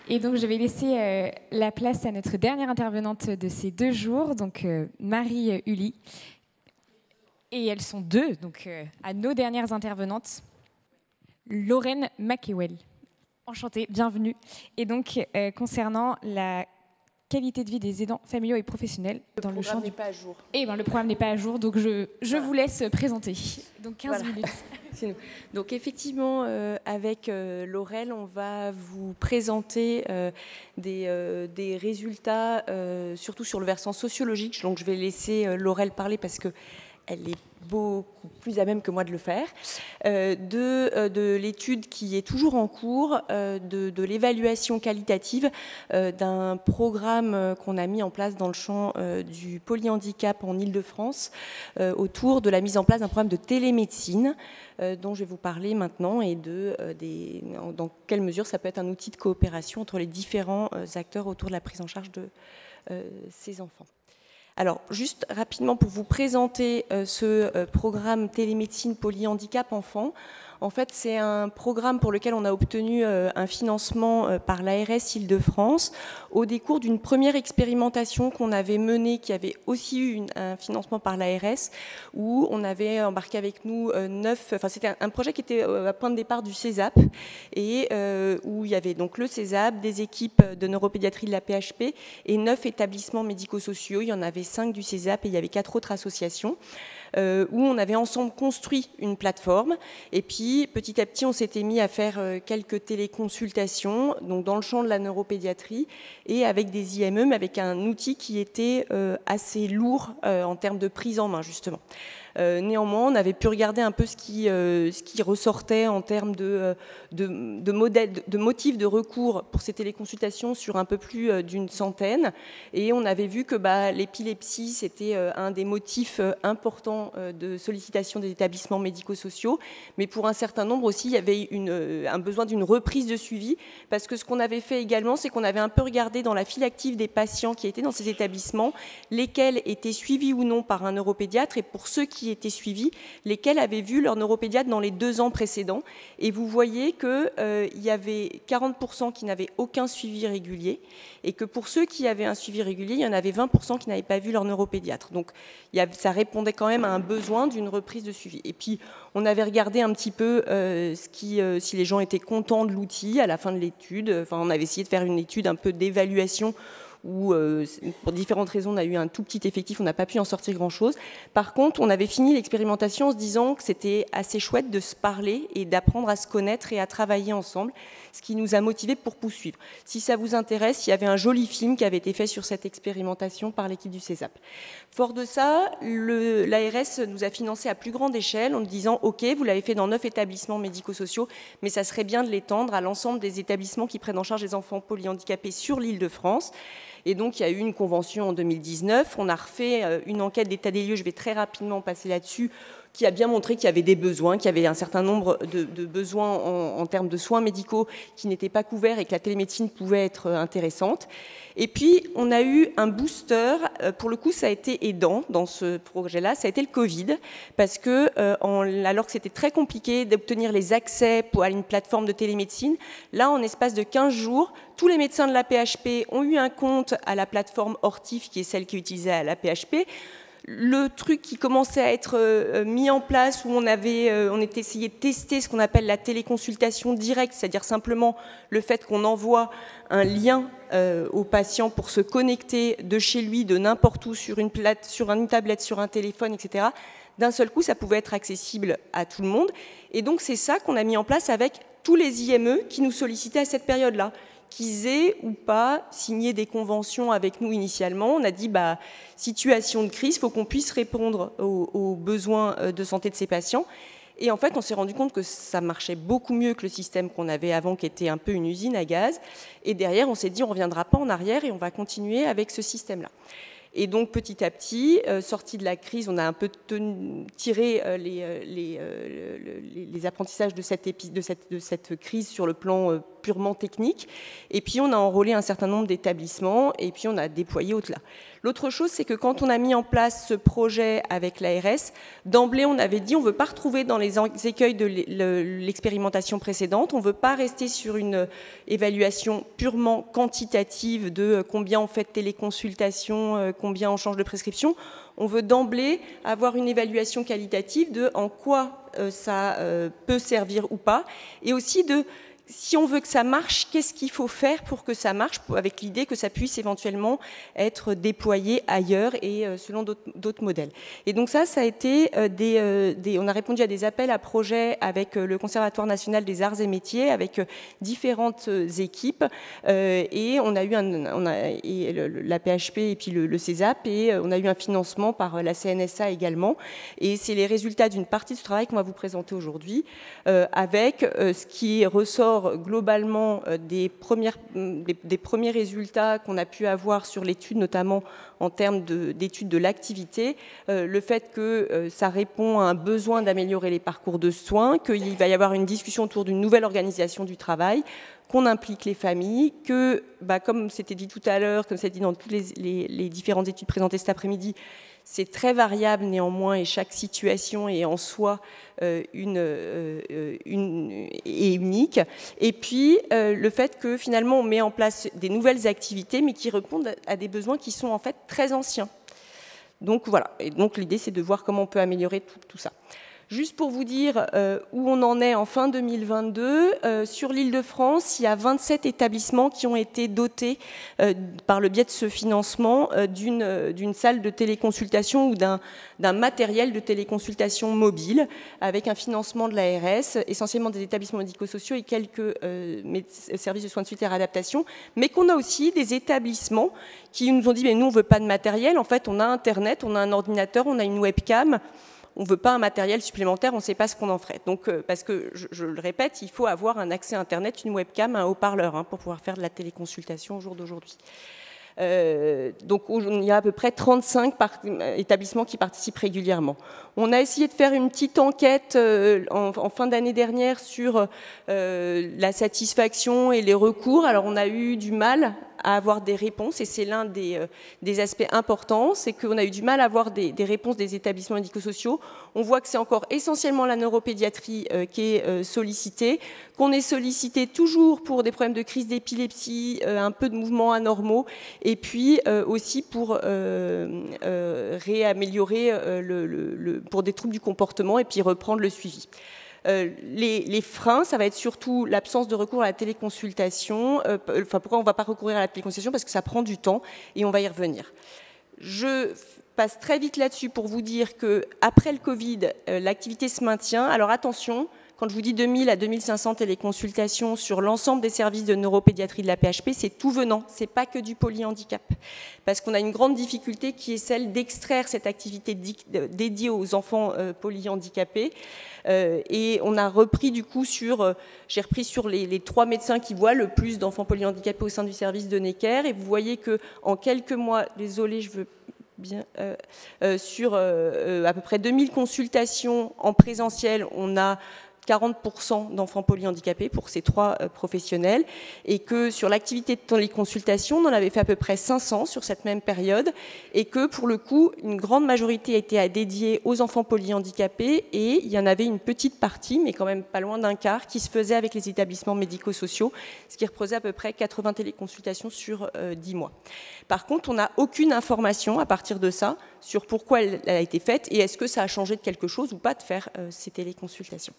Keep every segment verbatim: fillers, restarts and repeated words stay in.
Et donc, je vais laisser euh, la place à notre dernière intervenante de ces deux jours, donc euh, Marie euh, Uli. Et elles sont deux, donc euh, à nos dernières intervenantes, Lorraine McEwell. Enchantée, bienvenue. Et donc, euh, concernant la qualité de vie des aidants familiaux et professionnels le dans le champ n'est du... pas à jour. Eh ben, le programme n'est pas à jour, donc je, je Voilà. vous laisse présenter. Donc quinze Voilà. minutes. C'est nous. Donc effectivement, euh, avec euh, Laurel, on va vous présenter euh, des, euh, des résultats, euh, surtout sur le versant sociologique. Donc je vais laisser euh, Laurel parler parce que elle est beaucoup plus à même que moi de le faire, euh, de, euh, de l'étude qui est toujours en cours, euh, de, de l'évaluation qualitative euh, d'un programme euh, qu'on a mis en place dans le champ euh, du polyhandicap en Île-de-France, euh, autour de la mise en place d'un programme de télémédecine euh, dont je vais vous parler maintenant et de euh, des, dans quelle mesure ça peut être un outil de coopération entre les différents euh, acteurs autour de la prise en charge de euh, ces enfants. Alors, juste rapidement pour vous présenter euh, ce euh, programme télémédecine polyhandicap enfant. En fait, c'est un programme pour lequel on a obtenu euh, un financement euh, par l'A R S Île-de-France au décours d'une première expérimentation qu'on avait menée, qui avait aussi eu une, un financement par l'A R S, où on avait embarqué avec nous euh, neuf... Enfin, c'était un, un projet qui était euh, à point de départ du CESAP, et euh, où il y avait donc le CESAP, des équipes de neuropédiatrie de la P H P et neuf établissements médico-sociaux. Il y en avait cinq du CESAP et il y avait quatre autres associations. Euh, où on avait ensemble construit une plateforme. Et puis, petit à petit, on s'était mis à faire euh, quelques téléconsultations, donc dans le champ de la neuropédiatrie, et avec des I M E, mais avec un outil qui était euh, assez lourd euh, en termes de prise en main, justement. Euh, néanmoins, on avait pu regarder un peu ce qui, euh, ce qui ressortait en termes de, de, de, modèles, de, de motifs de recours pour ces téléconsultations sur un peu plus euh, d'une centaine. Et on avait vu que bah, l'épilepsie, c'était euh, un des motifs euh, importants euh, de sollicitation des établissements médico-sociaux. Mais pour un certain nombre aussi, il y avait une, euh, un besoin d'une reprise de suivi. Parce que ce qu'on avait fait également, c'est qu'on avait un peu regardé dans la file active des patients qui étaient dans ces établissements, lesquels étaient suivis ou non par un neuropédiatre. Et pour ceux qui étaient suivis, lesquels avaient vu leur neuropédiatre dans les deux ans précédents. Et vous voyez qu'il euh, y avait quarante pour cent qui n'avaient aucun suivi régulier et que pour ceux qui avaient un suivi régulier, il y en avait vingt pour cent qui n'avaient pas vu leur neuropédiatre. Donc il y avait, ça répondait quand même à un besoin d'une reprise de suivi. Et puis on avait regardé un petit peu euh, ce qui, euh, si les gens étaient contents de l'outil à la fin de l'étude. Enfin, on avait essayé de faire une étude un peu d'évaluation où, euh, pour différentes raisons, on a eu un tout petit effectif, on n'a pas pu en sortir grand-chose. Par contre, on avait fini l'expérimentation en se disant que c'était assez chouette de se parler et d'apprendre à se connaître et à travailler ensemble, ce qui nous a motivés pour poursuivre. Si ça vous intéresse, il y avait un joli film qui avait été fait sur cette expérimentation par l'équipe du CESAP. Fort de ça, l'A R S nous a financé à plus grande échelle en nous disant « Ok, vous l'avez fait dans neuf établissements médico-sociaux, mais ça serait bien de l'étendre à l'ensemble des établissements qui prennent en charge les enfants polyhandicapés sur l'Île-de-France ». Et donc, il y a eu une convention en deux mille dix-neuf. On a refait une enquête d'état des lieux, je vais très rapidement passer là-dessus, qui a bien montré qu'il y avait des besoins, qu'il y avait un certain nombre de, de besoins en, en termes de soins médicaux qui n'étaient pas couverts et que la télémédecine pouvait être intéressante. Et puis, on a eu un booster, pour le coup, ça a été aidant dans ce projet-là, ça a été le Covid, parce que, euh, en, alors que c'était très compliqué d'obtenir les accès pour, à une plateforme de télémédecine, là, en espace de quinze jours, tous les médecins de la P H P ont eu un compte à la plateforme Ortif, qui est celle qui est utilisée à la P H P. Le truc qui commençait à être euh, mis en place, où on avait, euh, on était essayé de tester ce qu'on appelle la téléconsultation directe, c'est-à-dire simplement le fait qu'on envoie un lien euh, au patient pour se connecter de chez lui, de n'importe où, sur une, plate, sur une tablette, sur un téléphone, et cetera. D'un seul coup, ça pouvait être accessible à tout le monde. Et donc, c'est ça qu'on a mis en place avec tous les I M E qui nous sollicitaient à cette période-là, qu'ils aient ou pas signé des conventions avec nous initialement. On a dit, bah, situation de crise, il faut qu'on puisse répondre aux, aux besoins de santé de ces patients. Et en fait, on s'est rendu compte que ça marchait beaucoup mieux que le système qu'on avait avant, qui était un peu une usine à gaz. Et derrière, on s'est dit, on ne reviendra pas en arrière et on va continuer avec ce système-là. Et donc, petit à petit, euh, sorti de la crise, on a un peu tenu, tiré euh, les, les, euh, les, les apprentissages de cette, épi, de, cette, de cette crise sur le plan euh, purement technique. Et puis on a enrôlé un certain nombre d'établissements et puis on a déployé au-delà. L'autre chose, c'est que quand on a mis en place ce projet avec l'A R S, d'emblée, on avait dit on ne veut pas retrouver dans les écueils de l'expérimentation précédente, on ne veut pas rester sur une évaluation purement quantitative de combien on fait de téléconsultations, combien on change de prescription. On veut d'emblée avoir une évaluation qualitative de en quoi ça peut servir ou pas, et aussi de si on veut que ça marche, qu'est-ce qu'il faut faire pour que ça marche, avec l'idée que ça puisse éventuellement être déployé ailleurs et selon d'autres modèles. Et donc ça, ça a été des, des... On a répondu à des appels à projets avec le Conservatoire national des arts et métiers, avec différentes équipes, et on a eu un, on a, et la P H P et puis le, le CESAP, et on a eu un financement par la C N S A également. Et c'est les résultats d'une partie de ce travail qu'on va vous présenter aujourd'hui, avec ce qui ressort globalement des, premières, des, des premiers résultats qu'on a pu avoir sur l'étude, notamment en termes d'études de, de l'activité, euh, le fait que euh, ça répond à un besoin d'améliorer les parcours de soins, qu'il va y avoir une discussion autour d'une nouvelle organisation du travail, qu'on implique les familles, que, bah, comme c'était dit tout à l'heure, comme c'est dit dans toutes les, les, les différentes études présentées cet après-midi, c'est très variable néanmoins et chaque situation est en soi euh, une, euh, une, est unique. Et puis euh, le fait que finalement on met en place des nouvelles activités mais qui répondent à des besoins qui sont en fait très anciens. Donc voilà, et donc l'idée c'est de voir comment on peut améliorer tout, tout ça. Juste pour vous dire euh, où on en est en fin deux mille vingt-deux, euh, sur l'Île-de-France, il y a vingt-sept établissements qui ont été dotés euh, par le biais de ce financement euh, d'une euh, d'une salle de téléconsultation ou d'un d'un matériel de téléconsultation mobile avec un financement de l'A R S, essentiellement des établissements médico-sociaux et quelques euh, services de soins de suite et réadaptation, mais qu'on a aussi des établissements qui nous ont dit mais nous on ne veut pas de matériel, en fait on a Internet, on a un ordinateur, on a une webcam. On ne veut pas un matériel supplémentaire, on ne sait pas ce qu'on en ferait. Donc, euh, parce que, je, je le répète, il faut avoir un accès à Internet, une webcam, un haut-parleur hein, pour pouvoir faire de la téléconsultation au jour d'aujourd'hui. Euh, donc, il y a à peu près trente-cinq par, établissements qui participent régulièrement. On a essayé de faire une petite enquête euh, en, en fin d'année dernière sur euh, la satisfaction et les recours. Alors, on a eu du mal à avoir des réponses, et c'est l'un des, euh, des aspects importants, c'est qu'on a eu du mal à avoir des, des réponses des établissements médico-sociaux. On voit que c'est encore essentiellement la neuropédiatrie euh, qui est euh, sollicitée, qu'on est sollicité toujours pour des problèmes de crise d'épilepsie, euh, un peu de mouvements anormaux, et puis euh, aussi pour euh, euh, réaméliorer euh, le, le, le, pour des troubles du comportement et puis reprendre le suivi. Euh, les, les freins, ça va être surtout l'absence de recours à la téléconsultation. Euh, enfin, pourquoi on ne va pas recourir à la téléconsultation? Parce que ça prend du temps et on va y revenir. Je passe très vite là-dessus pour vous dire qu'après le Covid, euh, l'activité se maintient. Alors attention, quand je vous dis deux mille à deux mille cinq cents téléconsultations sur l'ensemble des services de neuropédiatrie de la P H P, c'est tout venant, c'est pas que du polyhandicap. Parce qu'on a une grande difficulté qui est celle d'extraire cette activité dédiée aux enfants euh, polyhandicapés. Euh, et on a repris du coup sur, euh, j'ai repris sur les, les trois médecins qui voient le plus d'enfants polyhandicapés au sein du service de Necker. Et vous voyez qu'en quelques mois, désolé, je veux bien, euh, euh, sur euh, à peu près deux mille consultations en présentiel, on a quarante pour cent d'enfants polyhandicapés pour ces trois euh, professionnels, et que sur l'activité de téléconsultation, on en avait fait à peu près cinq cents sur cette même période, et que pour le coup, une grande majorité a été dédiée aux enfants polyhandicapés, et il y en avait une petite partie, mais quand même pas loin d'un quart, qui se faisait avec les établissements médico-sociaux, ce qui représentait à peu près quatre-vingts téléconsultations sur euh, dix mois. Par contre, on n'a aucune information à partir de ça sur pourquoi elle a été faite, et est-ce que ça a changé de quelque chose ou pas de faire euh, ces téléconsultations.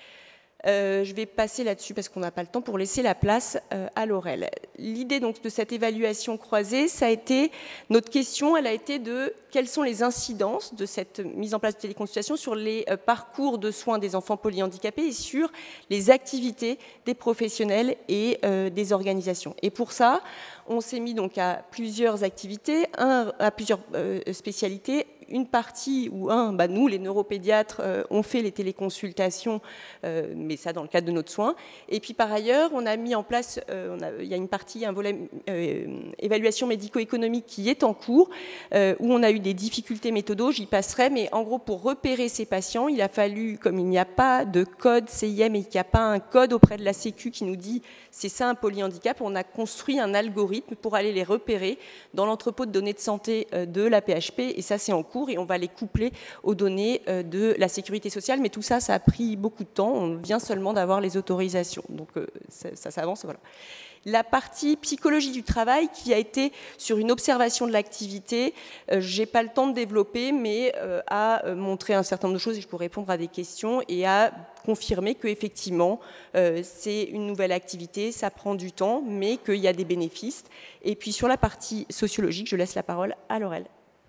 Euh, je vais passer là-dessus parce qu'on n'a pas le temps pour laisser la place euh, à Laurel. L'idée donc de cette évaluation croisée, ça a été, notre question, elle a été de quelles sont les incidences de cette mise en place de téléconsultation sur les euh, parcours de soins des enfants polyhandicapés et sur les activités des professionnels et euh, des organisations. Et pour ça, on s'est mis donc à plusieurs activités, un, à plusieurs euh, spécialités. une partie où, un, bah, nous, les neuropédiatres, euh, on fait les téléconsultations, euh, mais ça dans le cadre de notre soin. Et puis par ailleurs, on a mis en place, euh, on a, il y a une partie, un volet euh, évaluation médico-économique qui est en cours, euh, où on a eu des difficultés méthodo, j'y passerai, mais en gros, pour repérer ces patients, il a fallu, comme il n'y a pas de code C I M et qu'il n'y a pas un code auprès de la Sécu qui nous dit c'est ça un polyhandicap, on a construit un algorithme pour aller les repérer dans l'entrepôt de données de santé de la P H P, et ça c'est en cours, et on va les coupler aux données de la sécurité sociale, mais tout ça, ça a pris beaucoup de temps, on vient seulement d'avoir les autorisations, donc ça, ça s'avance, voilà. La partie psychologie du travail qui a été sur une observation de l'activité, euh, je n'ai pas le temps de développer, mais euh, a montré un certain nombre de choses et je peux répondre à des questions et a confirmé qu'effectivement euh, c'est une nouvelle activité, ça prend du temps, mais qu'il y a des bénéfices. Et puis sur la partie sociologique, je laisse la parole à Laurel.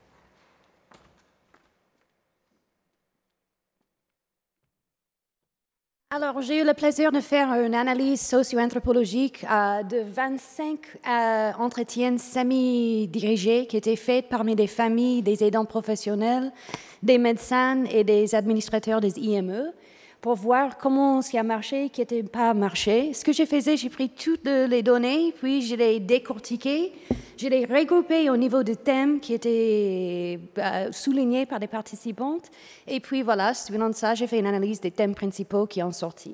Alors, j'ai eu le plaisir de faire une analyse socio-anthropologique euh, de vingt-cinq euh, entretiens semi-dirigés qui étaient faits parmi des familles, des aidants professionnels, des médecins et des administrateurs des I M E pour voir comment ce qui a marché, qui n'était pas marché. Ce que j'ai fait, j'ai pris toutes les données, puis je les décortiquées, je les regroupées au niveau de thèmes qui étaient euh, soulignés par des participantes. Et puis voilà, suivant ça, j'ai fait une analyse des thèmes principaux qui ont sorti.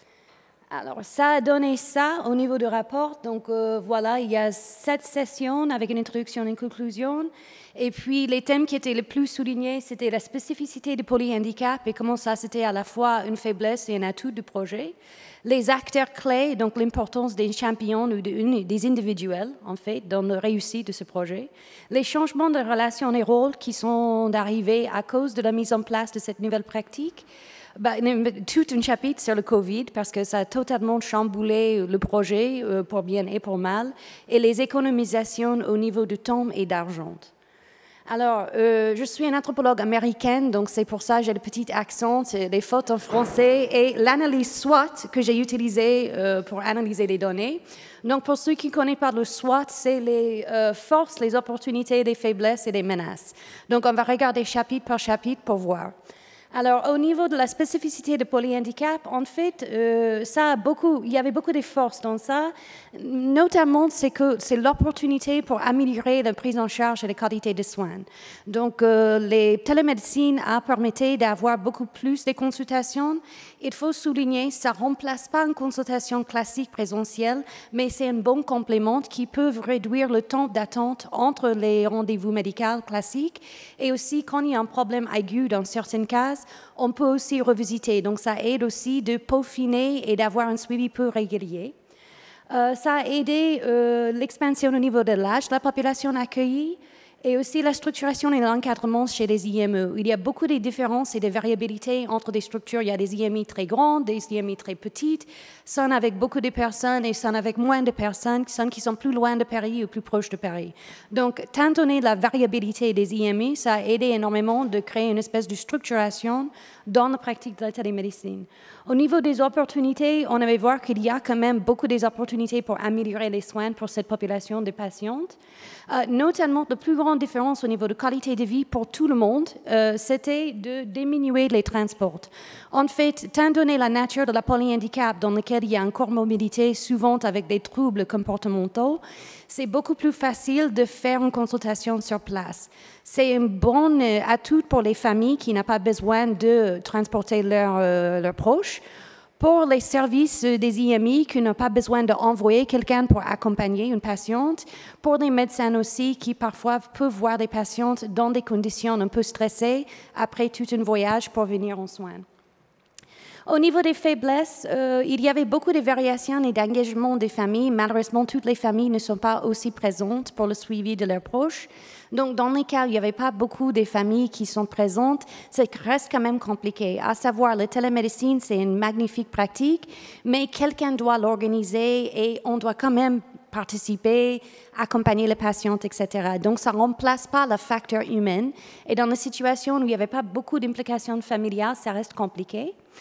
Alors, ça a donné ça au niveau du rapport. Donc, euh, voilà, il y a sept sessions avec une introduction et une conclusion. Et puis, les thèmes qui étaient les plus soulignés, c'était la spécificité du polyhandicap et comment ça, c'était à la fois une faiblesse et un atout du projet. Les acteurs clés, donc l'importance des champions ou de, des individuels, en fait, dans la réussite de ce projet. Les changements de relations et rôles qui sont arrivés à cause de la mise en place de cette nouvelle pratique. Bah, tout un chapitre sur le Covid parce que ça a totalement chamboulé le projet euh, pour bien et pour mal, et les économisations au niveau du temps et d'argent. Alors, euh, je suis une anthropologue américaine, donc c'est pour ça que j'ai le petit accent, les fautes en français, et l'analyse SWOT que j'ai utilisée euh, pour analyser les données. Donc, pour ceux qui ne connaissent pas le SWOT, c'est les euh, forces, les opportunités, les faiblesses et les menaces. Donc, on va regarder chapitre par chapitre pour voir. Alors, au niveau de la spécificité de polyhandicap, en fait, euh, ça a beaucoup, il y avait beaucoup de forces dans ça. Notamment, c'est que c'est l'opportunité pour améliorer la prise en charge et la qualité des soins. Donc, euh, les télémédecines a permis d'avoir beaucoup plus de consultations. Il faut souligner, ça ne remplace pas une consultation classique présentielle, mais c'est un bon complément qui peut réduire le temps d'attente entre les rendez-vous médicaux classiques. Et aussi, quand il y a un problème aigu dans certains cas, on peut aussi revisiter. Donc, ça aide aussi de peaufiner et d'avoir un suivi plus régulier. Euh, ça a aidé euh, l'expansion au niveau de l'âge de la population accueillie et aussi la structuration et l'encadrement chez les I M E. Il y a beaucoup de différences et de variabilités entre des structures. Il y a des I M I très grandes, des I M I très petites, celles avec beaucoup de personnes et celles avec moins de personnes, celles qui sont plus loin de Paris ou plus proches de Paris. Donc, étant donné la variabilité des I M I, ça a aidé énormément de créer une espèce de structuration dans la pratique de la télémédecine. Au niveau des opportunités, on avait voir qu'il y a quand même beaucoup d'opportunités pour améliorer les soins pour cette population de patientes. Euh, notamment, la plus grande différence au niveau de qualité de vie pour tout le monde, euh, c'était de diminuer les transports. En fait, étant donné la nature de la polyhandicap dans laquelle il y a une comorbidité souvent avec des troubles comportementaux, c'est beaucoup plus facile de faire une consultation sur place. C'est un bon atout pour les familles qui n'ont pas besoin de transporter leurs euh, leurs proches. Pour les services des I M I qui n'ont pas besoin d'envoyer quelqu'un pour accompagner une patiente. Pour les médecins aussi qui parfois peuvent voir des patientes dans des conditions un peu stressées après tout un voyage pour venir en soins. Au niveau des faiblesses, euh, il y avait beaucoup de variations et d'engagement des familles. Malheureusement, toutes les familles ne sont pas aussi présentes pour le suivi de leurs proches. Donc, dans les cas où il n'y avait pas beaucoup de familles qui sont présentes, ça reste quand même compliqué. À savoir, la télémédecine, c'est une magnifique pratique, mais quelqu'un doit l'organiser et on doit quand même participer, accompagner les patientes, et cetera. Donc, ça ne remplace pas le facteur humain. Et dans les situations où il n'y avait pas beaucoup d'implications familiales, ça reste compliqué.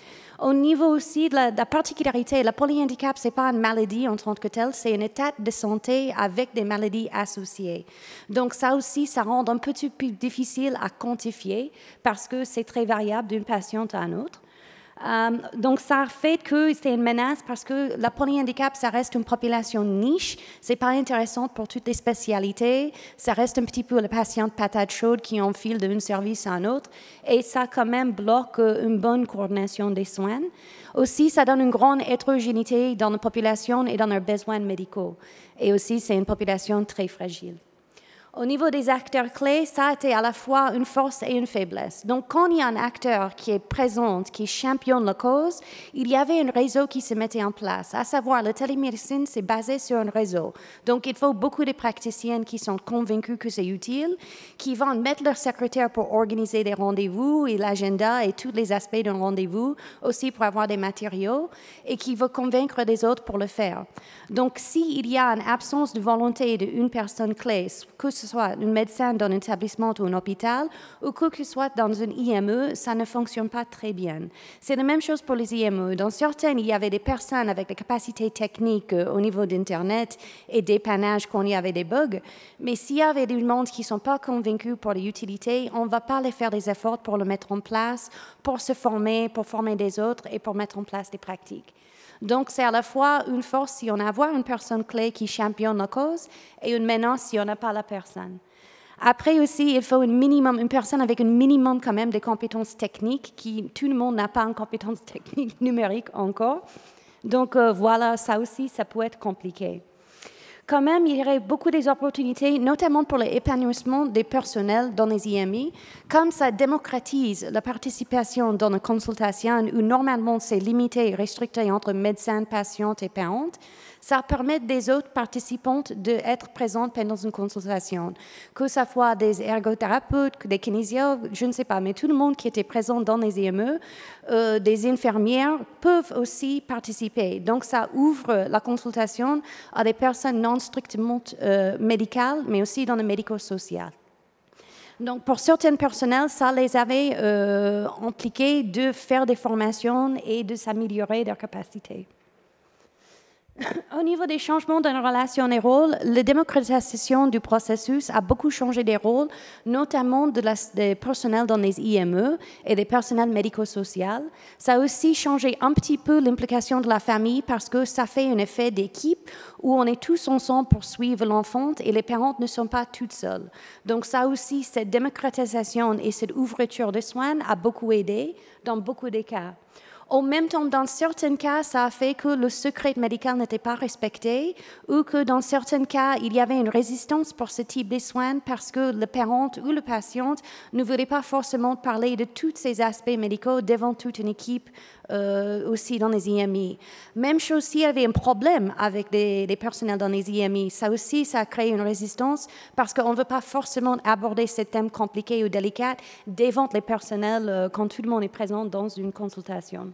Au niveau aussi de la, de la particularité, la polyhandicap, ce n'est pas une maladie en tant que telle, c'est un état de santé avec des maladies associées. Donc ça aussi, ça rend un petit peu difficile à quantifier parce que c'est très variable d'une patiente à une autre. Um, donc, ça fait que c'est une menace parce que la polyhandicap, ça reste une population niche. C'est pas intéressant pour toutes les spécialités. Ça reste un petit peu les patients patate chaude qui enfilent d'un service à un autre. Et ça, quand même, bloque une bonne coordination des soins. Aussi, ça donne une grande hétérogénéité dans la population et dans leurs besoins médicaux. Et aussi, c'est une population très fragile. Au niveau des acteurs clés, ça a été à la fois une force et une faiblesse. Donc, quand il y a un acteur qui est présent, qui championne la cause, il y avait un réseau qui se mettait en place. À savoir, la télémédecine, c'est basé sur un réseau. Donc, il faut beaucoup de praticiennes qui sont convaincus que c'est utile, qui vont mettre leur secrétaire pour organiser des rendez-vous et l'agenda et tous les aspects d'un rendez-vous, aussi pour avoir des matériaux, et qui vont convaincre les autres pour le faire. Donc, s'il y a une absence de volonté d'une personne clé, que ce soit un médecin dans un établissement ou un hôpital, ou que ce soit dans un I M E, ça ne fonctionne pas très bien. C'est la même chose pour les I M E. Dans certains, il y avait des personnes avec des capacités techniques au niveau d'Internet et dépannage quand il y avait des bugs, mais s'il y avait du monde qui ne sont pas convaincus pour l'utilité, on ne va pas les faire des efforts pour le mettre en place, pour se former, pour former des autres et pour mettre en place des pratiques. Donc, c'est à la fois une force si on a avoir une personne clé qui championne la cause et une menace si on n'a pas la personne. Après aussi, il faut un minimum, une personne avec un minimum quand même de compétences techniques, qui tout le monde n'a pas une compétence technique numérique encore. Donc, euh, voilà, ça aussi, ça peut être compliqué. Quand même, il y aurait beaucoup d'opportunités, notamment pour l'épanouissement des personnels dans les I M I, comme ça démocratise la participation dans la consultation où normalement c'est limité et restricté entre médecins, patients et parents. Ça permet des autres participantes d'être présentes pendant une consultation, que ce soit des ergothérapeutes, des kinésiologues, je ne sais pas, mais tout le monde qui était présent dans les I M E, euh, des infirmières peuvent aussi participer. Donc, ça ouvre la consultation à des personnes non strictement euh, médicales, mais aussi dans le médico-social. Donc, pour certains personnels, ça les avait euh, impliqués de faire des formations et de s'améliorer leurs capacités. Au niveau des changements dans les relations et rôles, la démocratisation du processus a beaucoup changé des rôles, notamment de la, des personnels dans les I M E et des personnels médico-sociaux. Ça a aussi changé un petit peu l'implication de la famille parce que ça fait un effet d'équipe où on est tous ensemble pour suivre l'enfant et les parents ne sont pas toutes seules. Donc ça aussi, cette démocratisation et cette ouverture de soins a beaucoup aidé dans beaucoup de cas. En même temps, dans certains cas, ça a fait que le secret médical n'était pas respecté ou que dans certains cas, il y avait une résistance pour ce type de soins parce que le parent ou le patient ne voulait pas forcément parler de tous ces aspects médicaux devant toute une équipe euh, aussi dans les I M I. Même chose s'il y avait un problème avec des, des personnels dans les I M I, ça aussi, ça a créé une résistance parce qu'on ne veut pas forcément aborder ces thèmes compliqués ou délicats devant les personnels euh, quand tout le monde est présent dans une consultation.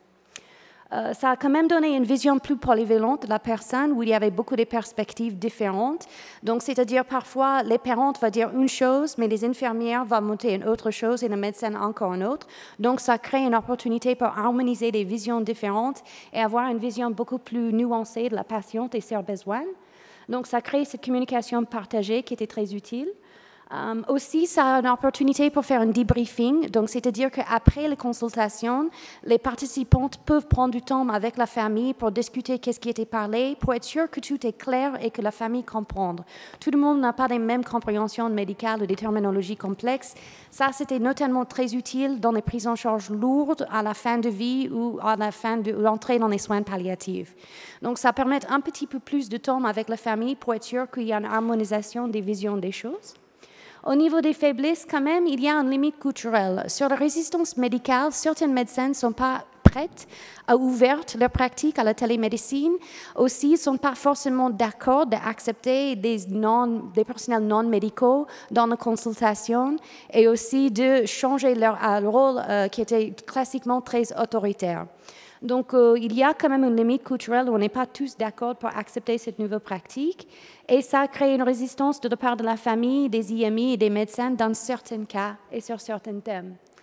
Euh, ça a quand même donné une vision plus polyvalente de la personne où il y avait beaucoup de perspectives différentes. Donc, c'est-à-dire parfois, les parents vont dire une chose, mais les infirmières vont monter une autre chose et le médecin encore une autre. Donc, ça crée une opportunité pour harmoniser des visions différentes et avoir une vision beaucoup plus nuancée de la patiente et ses besoins. Donc, ça crée cette communication partagée qui était très utile. Um, aussi, ça a une opportunité pour faire un debriefing, donc c'est-à-dire qu'après les consultations, les participantes peuvent prendre du temps avec la famille pour discuter qu'est-ce qui a été parlé, pour être sûr que tout est clair et que la famille comprend. Tout le monde n'a pas les mêmes compréhensions médicales ou des terminologies complexes. Ça, c'était notamment très utile dans les prises en charge lourdes à la fin de vie ou à la fin de l'entrée dans les soins palliatifs. Donc, ça permet un petit peu plus de temps avec la famille pour être sûr qu'il y a une harmonisation des visions des choses. Au niveau des faiblesses, quand même, il y a une limite culturelle. Sur la résistance médicale, certains médecins ne sont pas prêts à ouvrir leur pratique à la télémédecine. Aussi, ils ne sont pas forcément d'accord d'accepter des, non, des personnels non médicaux dans la consultation et aussi de changer leur rôle euh, qui était classiquement très autoritaire. Donc, euh, il y a quand même une limite culturelle où on n'est pas tous d'accord pour accepter cette nouvelle pratique. Et ça crée une résistance de la part de la famille, des I M I et des médecins dans certains cas et sur certains thèmes.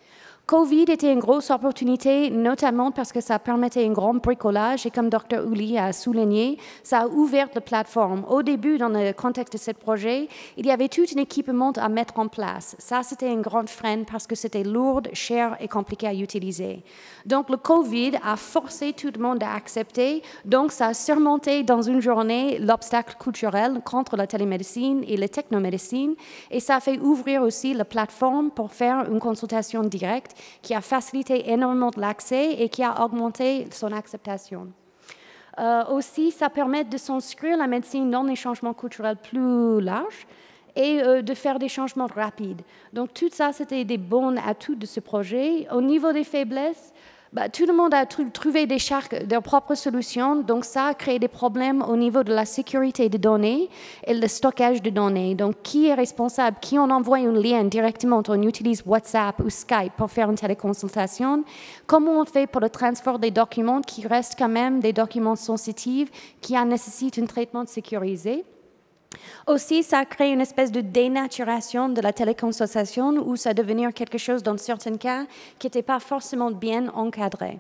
Covid était une grosse opportunité, notamment parce que ça permettait un grand bricolage et comme docteur Uli a souligné, ça a ouvert la plateforme. Au début, dans le contexte de ce projet, il y avait tout un équipement à mettre en place. Ça, c'était une grande freine parce que c'était lourd, cher et compliqué à utiliser. Donc, le Covid a forcé tout le monde à accepter. Donc, ça a surmonté dans une journée l'obstacle culturel contre la télémédecine et la technomédecine. Et ça a fait ouvrir aussi la plateforme pour faire une consultation directe qui a facilité énormément l'accès et qui a augmenté son acceptation. Euh, aussi, ça permet de s'inscrire la médecine dans des changements culturels plus larges et euh, de faire des changements rapides. Donc, tout ça, c'était des bons atouts de ce projet. Au niveau des faiblesses, bah, tout le monde a tr- trouvé des charques, leurs propres solutions, donc ça a créé des problèmes au niveau de la sécurité des données et le stockage de données. Donc, qui est responsable? Qui on envoie un lien directement? On utilise WhatsApp ou Skype pour faire une téléconsultation. Comment on fait pour le transfert des documents qui restent quand même des documents sensitifs qui nécessitent un traitement sécurisé? Aussi, ça a créé une espèce de dénaturation de la téléconsultation où ça devenait quelque chose, dans certains cas, qui n'était pas forcément bien encadré.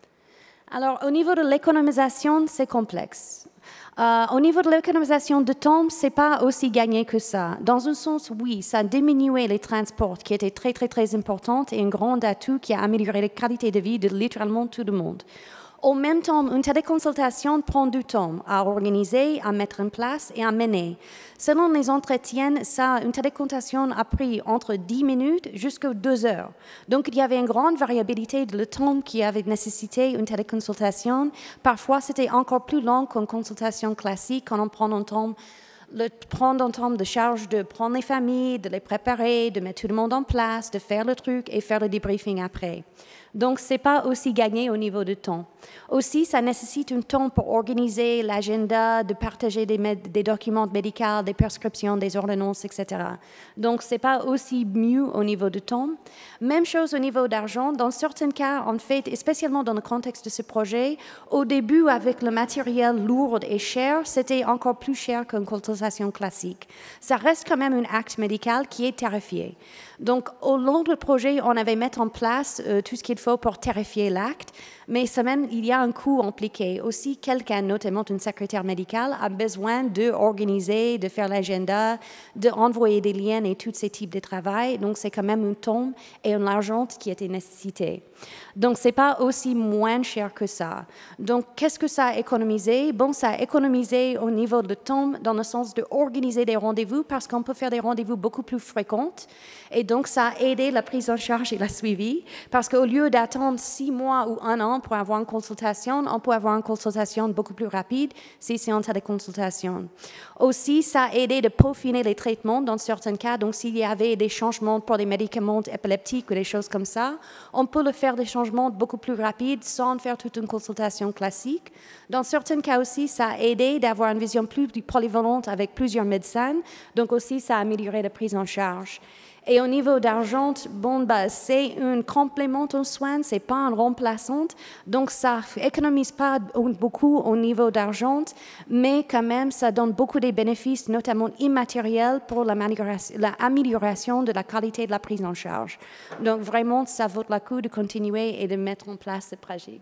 Alors, au niveau de l'économisation, c'est complexe. Euh, au niveau de l'économisation de temps, ce n'est pas aussi gagné que ça. Dans un sens, oui, ça a diminué les transports, qui étaient très, très, très importants, et un grand atout qui a amélioré la qualité de vie de littéralement tout le monde. En même temps, une téléconsultation prend du temps à organiser, à mettre en place et à mener. Selon les entretiens, ça, une téléconsultation a pris entre dix minutes jusqu'à deux heures. Donc, il y avait une grande variabilité de le temps qui avait nécessité une téléconsultation. Parfois, c'était encore plus long qu'une consultation classique quand on prend un temps le prendre en temps de charge de prendre les familles, de les préparer, de mettre tout le monde en place, de faire le truc et faire le debriefing après. Donc, ce n'est pas aussi gagné au niveau du temps. Aussi, ça nécessite un temps pour organiser l'agenda, de partager des, des documents médicaux, des prescriptions, des ordonnances, et cetera. Donc, ce n'est pas aussi mieux au niveau du temps. Même chose au niveau d'argent. Dans certains cas, en fait, et spécialement dans le contexte de ce projet, au début, avec le matériel lourd et cher, c'était encore plus cher qu'une consultation classique. Ça reste quand même un acte médical qui est tarifié. Donc, au long du projet, on avait mis en place euh, tout ce qu'il faut pour tarifier l'acte, mais ça même, il y a un coût impliqué. Aussi, quelqu'un, notamment une secrétaire médicale, a besoin d'organiser, de faire l'agenda, d'envoyer des liens et tous ces types de travail. Donc, c'est quand même un temps et un argent qui était nécessité. Donc, ce n'est pas aussi moins cher que ça. Donc, qu'est-ce que ça a économisé? Bon, ça a économisé au niveau de temps, dans le sens d'organiser des rendez-vous, parce qu'on peut faire des rendez-vous beaucoup plus fréquents. Et donc, ça a aidé la prise en charge et la suivi, parce qu'au lieu d'attendre six mois ou un an pour avoir une consultation, on peut avoir une consultation beaucoup plus rapide si c'est en téléconsultation. Aussi, ça a aidé de peaufiner les traitements dans certains cas. Donc, s'il y avait des changements pour des médicaments épileptiques ou des choses comme ça, on peut le faire des changements beaucoup plus rapides sans faire toute une consultation classique. Dans certains cas aussi, ça a aidé d'avoir une vision plus polyvalente avec plusieurs médecins. Donc, aussi, ça a amélioré la prise en charge. Et au niveau d'argent, bon, bah, c'est un complément aux soins, c'est pas un remplaçant. Donc, ça économise pas beaucoup au niveau d'argent, mais quand même, ça donne beaucoup de bénéfices, notamment immatériels, pour l'amélioration de la qualité de la prise en charge. Donc, vraiment, ça vaut le coup de continuer et de mettre en place ce projet.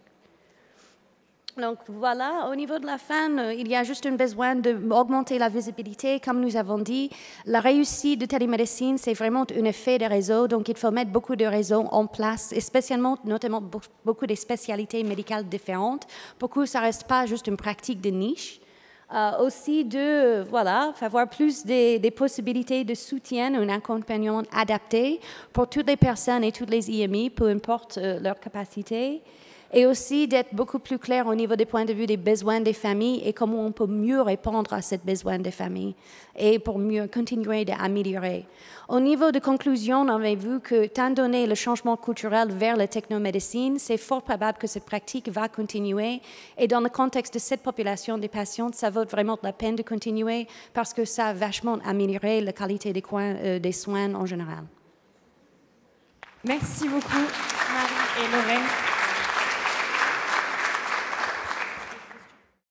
Donc voilà, au niveau de la fin, euh, il y a juste un besoin d'augmenter la visibilité. Comme nous avons dit, la réussite de télémédecine, c'est vraiment un effet de réseau. Donc il faut mettre beaucoup de réseaux en place, et spécialement, notamment beaucoup de spécialités médicales différentes, pour que ça ne reste pas juste une pratique de niche. Euh, aussi de, euh, voilà, avoir plus des, des possibilités de soutien, un accompagnement adapté pour toutes les personnes et toutes les I M I, peu importe euh, leur capacité. Et aussi d'être beaucoup plus clair au niveau des points de vue des besoins des familles et comment on peut mieux répondre à ces besoins des familles et pour mieux continuer d'améliorer. Au niveau de conclusion, on avait vu que, étant donné le changement culturel vers la technomédecine, c'est fort probable que cette pratique va continuer. Et dans le contexte de cette population des patients, ça vaut vraiment la peine de continuer parce que ça a vachement amélioré la qualité des, coins, euh, des soins en général. Merci beaucoup, Marie et Lorraine.